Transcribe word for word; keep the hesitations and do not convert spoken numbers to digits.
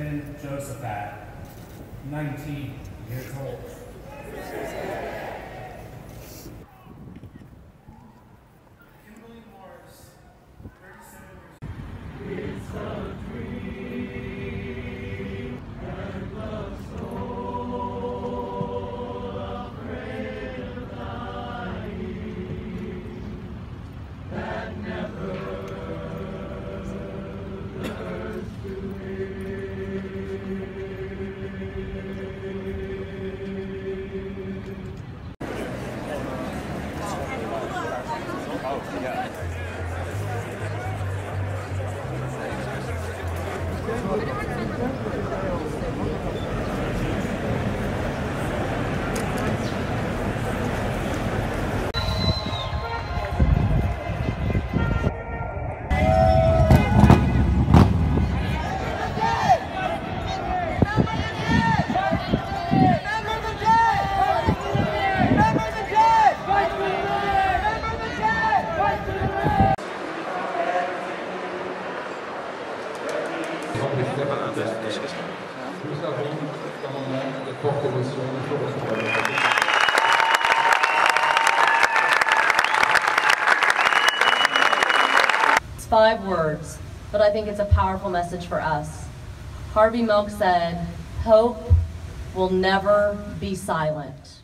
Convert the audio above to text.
Benjamin Josephat, nineteen years old. Kimberly Morris, thirty-seven years old. It's a dream and the soul afraid of dying that never learns to It's five words, but I think it's a powerful message for us. Harvey Milk said, "Hope will never be silent."